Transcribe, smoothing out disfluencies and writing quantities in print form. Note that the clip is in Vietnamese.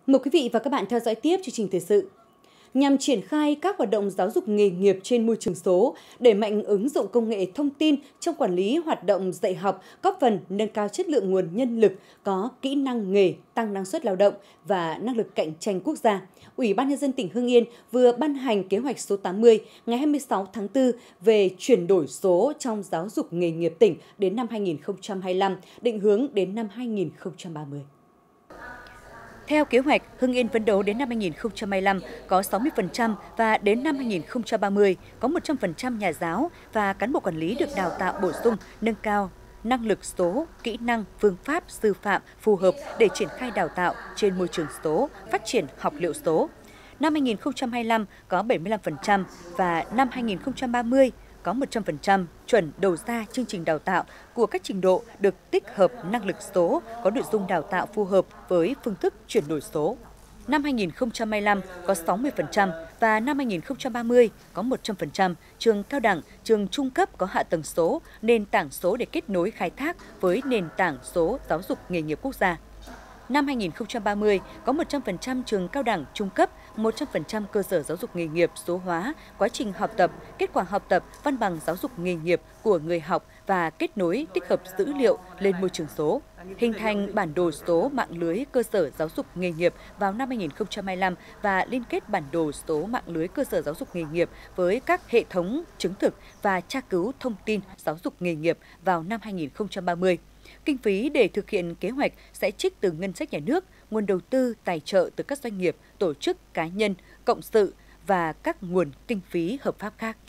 Mời quý vị và các bạn theo dõi tiếp chương trình thời sự. Nhằm triển khai các hoạt động giáo dục nghề nghiệp trên môi trường số, đẩy mạnh ứng dụng công nghệ thông tin trong quản lý hoạt động dạy học, góp phần nâng cao chất lượng nguồn nhân lực có kỹ năng nghề, tăng năng suất lao động và năng lực cạnh tranh quốc gia, Ủy ban Nhân dân tỉnh Hưng Yên vừa ban hành kế hoạch số 80 ngày 26 tháng 4 về chuyển đổi số trong giáo dục nghề nghiệp tỉnh đến năm 2025, định hướng đến năm 2030. Theo kế hoạch, Hưng Yên phấn đấu đến năm 2025 có 60% và đến năm 2030 có 100% nhà giáo và cán bộ quản lý được đào tạo bổ sung, nâng cao năng lực số, kỹ năng, phương pháp, sư phạm phù hợp để triển khai đào tạo trên môi trường số, phát triển học liệu số. Năm 2025 có 75% và năm 2030 có 100% chuẩn đầu ra chương trình đào tạo của các trình độ được tích hợp năng lực số có nội dung đào tạo phù hợp với phương thức chuyển đổi số. Năm 2025 có 60% và năm 2030 có 100% trường cao đẳng, trường trung cấp có hạ tầng số, nền tảng số để kết nối khai thác với nền tảng số giáo dục nghề nghiệp quốc gia. Năm 2030 có 100% trường cao đẳng trung cấp, 100% cơ sở giáo dục nghề nghiệp số hóa quá trình học tập, kết quả học tập, văn bằng giáo dục nghề nghiệp của người học và kết nối tích hợp dữ liệu lên môi trường số. Hình thành bản đồ số mạng lưới cơ sở giáo dục nghề nghiệp vào năm 2025 và liên kết bản đồ số mạng lưới cơ sở giáo dục nghề nghiệp với các hệ thống chứng thực và tra cứu thông tin giáo dục nghề nghiệp vào năm 2030. Kinh phí để thực hiện kế hoạch sẽ trích từ ngân sách nhà nước, nguồn đầu tư tài trợ từ các doanh nghiệp, tổ chức cá nhân, cộng sự và các nguồn kinh phí hợp pháp khác.